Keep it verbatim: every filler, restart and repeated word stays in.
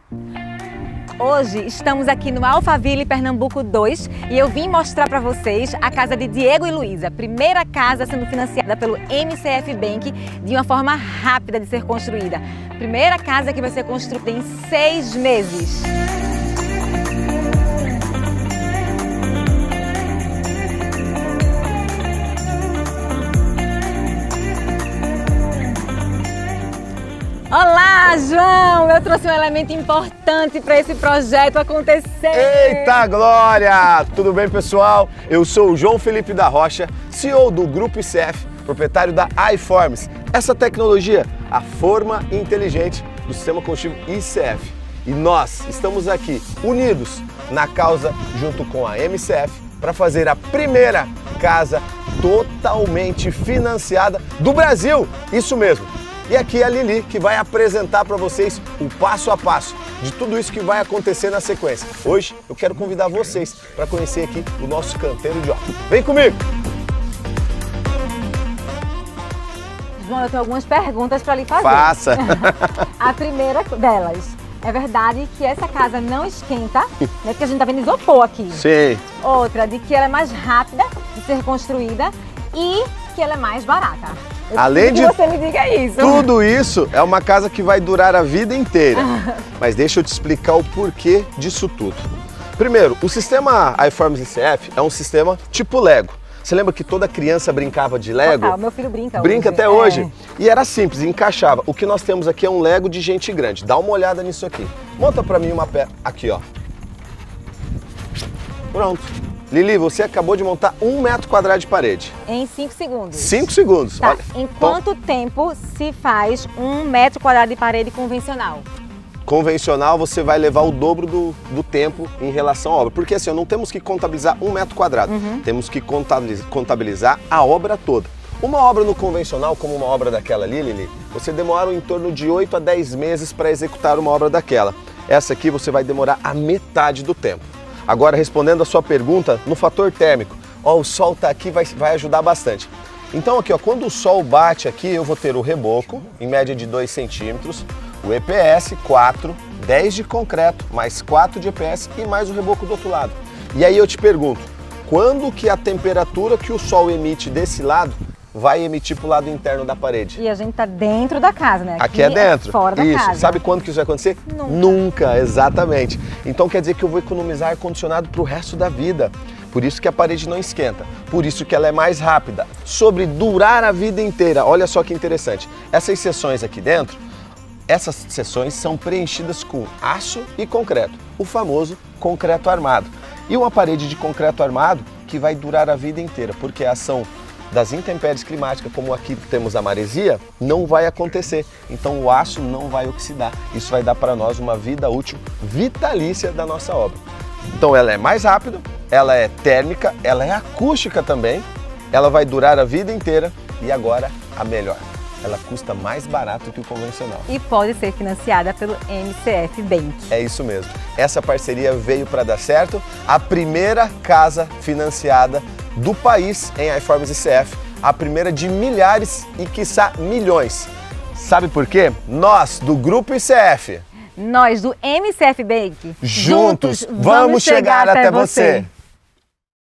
Hoje estamos aqui no Alphaville, Pernambuco dois, e eu vim mostrar para vocês a casa de Diego e Luísa, primeira casa sendo financiada pelo M C F Bank de uma forma rápida de ser construída. Primeira casa que vai ser construída em seis meses. Olá, João! Eu trouxe um elemento importante para esse projeto acontecer. Eita, Glória! Tudo bem, pessoal? Eu sou o João Felipe da Rocha, C E O do Grupo I C F, proprietário da iForms. Essa tecnologia, a forma inteligente do sistema construtivo I C F. E nós estamos aqui unidos na causa junto com a M C F para fazer a primeira casa totalmente financiada do Brasil. Isso mesmo. E aqui é a Lili que vai apresentar para vocês o passo a passo de tudo isso que vai acontecer na sequência. Hoje eu quero convidar vocês para conhecer aqui o nosso canteiro de obra. Vem comigo! João, eu tenho algumas perguntas para lhe fazer. Faça! A primeira delas, é verdade que essa casa não esquenta, né? Porque a gente tá vendo isopor aqui. Sim. Outra, de que ela é mais rápida de ser construída e que ela é mais barata. Eu Além de que você me diga isso. Tudo isso, é uma casa que vai durar a vida inteira. Mas deixa eu te explicar o porquê disso tudo. Primeiro, o sistema iForms I C F é um sistema tipo Lego. Você lembra que toda criança brincava de Lego? Total, meu filho brinca Brinca hoje. até é. hoje. E era simples, encaixava. O que nós temos aqui é um Lego de gente grande. Dá uma olhada nisso aqui. Monta pra mim uma peça. Aqui, ó. Pronto. Lili, você acabou de montar um metro quadrado de parede. Em cinco segundos. Cinco segundos. Tá. Olha. Em quanto tempo se faz um metro quadrado de parede convencional? Convencional, você vai levar o dobro do, do tempo em relação à obra. Porque assim, não temos que contabilizar um metro quadrado. Uhum. Temos que contabilizar, contabilizar a obra toda. Uma obra no convencional, como uma obra daquela ali, Lili, você demora em torno de oito a dez meses para executar uma obra daquela. Essa aqui você vai demorar a metade do tempo. Agora, respondendo a sua pergunta, no fator térmico, ó, o sol está aqui, vai, vai ajudar bastante. Então aqui, ó, quando o sol bate aqui, eu vou ter o reboco, em média de dois centímetros, o E P S quatro, dez de concreto, mais quatro de E P S e mais o reboco do outro lado. E aí eu te pergunto, quando que a temperatura que o sol emite desse lado vai emitir para o lado interno da parede? E a gente tá dentro da casa, né? Aqui, Aqui é dentro. É fora da isso. casa. Sabe quando que isso vai acontecer? Nunca. Nunca, exatamente. Então quer dizer que eu vou economizar ar-condicionado para o resto da vida. Por isso que a parede não esquenta. Por isso que ela é mais rápida. Sobre durar a vida inteira. Olha só que interessante. Essas seções aqui dentro, essas seções são preenchidas com aço e concreto. O famoso concreto armado. E uma parede de concreto armado que vai durar a vida inteira. Porque a ação das intempéries climáticas, como aqui temos a maresia, não vai acontecer. Então o aço não vai oxidar. Isso vai dar para nós uma vida útil vitalícia da nossa obra. Então ela é mais rápida, ela é térmica, ela é acústica também, ela vai durar a vida inteira e agora a melhor. Ela custa mais barato que o convencional. E pode ser financiada pelo M C F Bank. É isso mesmo. Essa parceria veio para dar certo. A primeira casa financiada do país em iForms I C F. A primeira de milhares e, quiçá, milhões. Sabe por quê? Nós, do Grupo I C F. Nós, do M C F Bank. Juntos, vamos chegar até você.